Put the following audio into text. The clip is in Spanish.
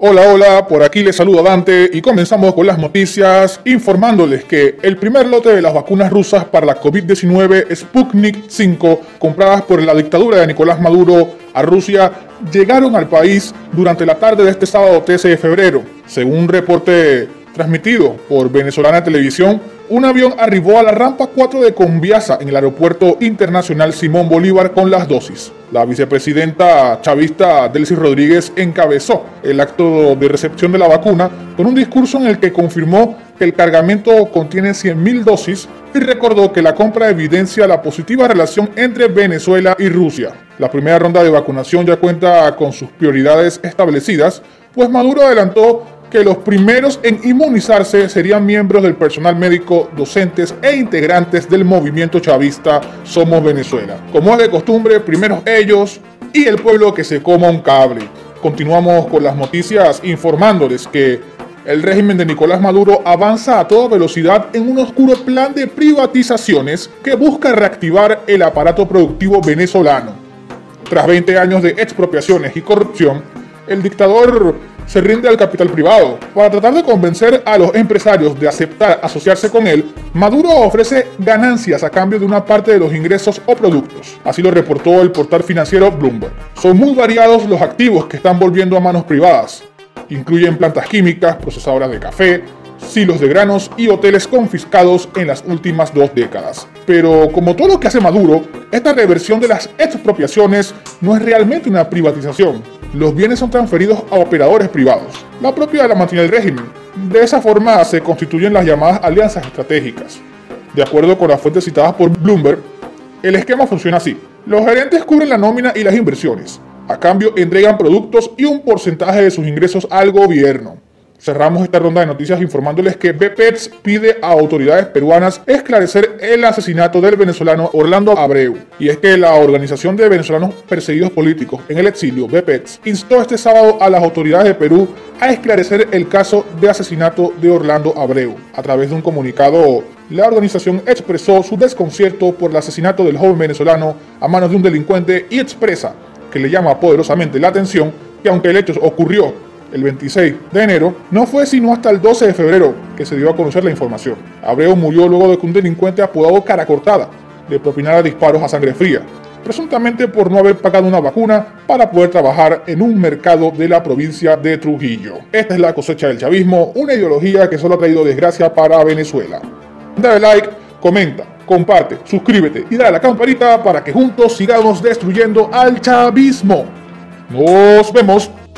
Hola, hola, por aquí les saluda Dante y comenzamos con las noticias informándoles que el primer lote de las vacunas rusas para la COVID-19 Sputnik V, compradas por la dictadura de Nicolás Maduro a Rusia, llegaron al país durante la tarde de este sábado 13 de febrero. Según un reporte transmitido por Venezolana Televisión, un avión arribó a la rampa 4 de Conviasa en el aeropuerto internacional Simón Bolívar con las dosis. La vicepresidenta chavista Delcy Rodríguez encabezó el acto de recepción de la vacuna con un discurso en el que confirmó que el cargamento contiene 100.000 dosis y recordó que la compra evidencia la positiva relación entre Venezuela y Rusia. La primera ronda de vacunación ya cuenta con sus prioridades establecidas, pues Maduro adelantó que los primeros en inmunizarse serían miembros del personal médico, docentes e integrantes del movimiento chavista Somos Venezuela. Como es de costumbre, primero ellos y el pueblo que se coma un cable. Continuamos con las noticias informándoles que el régimen de Nicolás Maduro avanza a toda velocidad en un oscuro plan de privatizaciones que busca reactivar el aparato productivo venezolano. Tras 20 años de expropiaciones y corrupción, el dictador se rinde al capital privado. Para tratar de convencer a los empresarios de aceptar asociarse con él, Maduro ofrece ganancias a cambio de una parte de los ingresos o productos. Así lo reportó el portal financiero Bloomberg. Son muy variados los activos que están volviendo a manos privadas. Incluyen plantas químicas, procesadoras de café, silos de granos y hoteles confiscados en las últimas 2 décadas. Pero como todo lo que hace Maduro, esta reversión de las expropiaciones no es realmente una privatización. Los bienes son transferidos a operadores privados. La propiedad la mantiene el régimen. De esa forma se constituyen las llamadas alianzas estratégicas. De acuerdo con las fuentes citadas por Bloomberg, el esquema funciona así. Los gerentes cubren la nómina y las inversiones. A cambio entregan productos y un porcentaje de sus ingresos al gobierno. Cerramos esta ronda de noticias informándoles que BPETS pide a autoridades peruanas esclarecer el asesinato del venezolano Orlando Abreu. Y es que la Organización de Venezolanos Perseguidos Políticos en el Exilio, BPETS, instó este sábado a las autoridades de Perú a esclarecer el caso de asesinato de Orlando Abreu. A través de un comunicado, la organización expresó su desconcierto por el asesinato del joven venezolano a manos de un delincuente y expresa que le llama poderosamente la atención que aunque el hecho ocurrió el 26 de enero, no fue sino hasta el 12 de febrero que se dio a conocer la información. Abreu murió luego de que un delincuente apodado Cara Cortada le propinara disparos a sangre fría, presuntamente por no haber pagado una vacuna para poder trabajar en un mercado de la provincia de Trujillo. Esta es la cosecha del chavismo, una ideología que solo ha traído desgracia para Venezuela. Dale like, comenta, comparte, suscríbete y dale a la campanita para que juntos sigamos destruyendo al chavismo. Nos vemos.